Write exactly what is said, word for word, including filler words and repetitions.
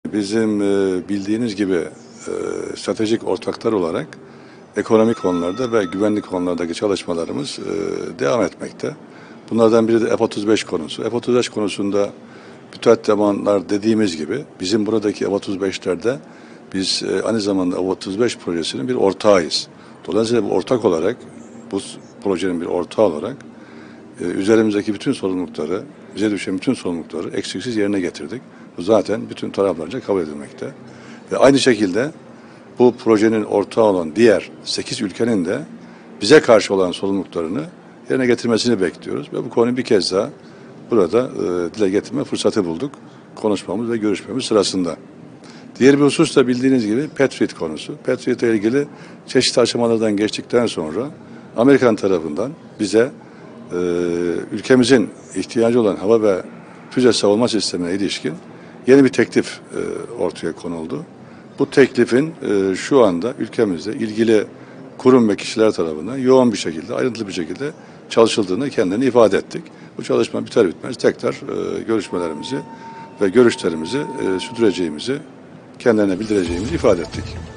Bizim e, bildiğiniz gibi e, stratejik ortaklar olarak ekonomik konularda ve güvenlik konulardaki çalışmalarımız e, devam etmekte. Bunlardan biri de F otuz beş konusu. F otuz beş konusunda müteahhit dediğimiz gibi bizim buradaki F otuz beşlerde biz e, aynı zamanda F otuz beş projesinin bir ortağıyız. Dolayısıyla bu ortak olarak, bu projenin bir ortağı olarak e, üzerimizdeki bütün sorumlulukları, bize düşen bütün sorumlulukları eksiksiz yerine getirdik. Bu zaten bütün taraflarca kabul edilmekte. Ve aynı şekilde bu projenin ortağı olan diğer sekiz ülkenin de bize karşı olan sorumluluklarını yerine getirmesini bekliyoruz. Ve bu konuyu bir kez daha burada e, dile getirme fırsatı bulduk. Konuşmamız ve görüşmemiz sırasında. Diğer bir husus da bildiğiniz gibi Patriot konusu. Patriot ile ilgili çeşitli aşamalardan geçtikten sonra Amerikan tarafından bize e, ülkemizin ihtiyacı olan hava ve füze savunma sistemine ilişkin yeni bir teklif e, ortaya konuldu. Bu teklifin e, şu anda ülkemizde ilgili kurum ve kişiler tarafından yoğun bir şekilde, ayrıntılı bir şekilde çalışıldığını kendini ifade ettik. Bu çalışma biter bitmez tekrar e, görüşmelerimizi ve görüşlerimizi e, sürdüreceğimizi kendilerine bildireceğimizi ifade ettik.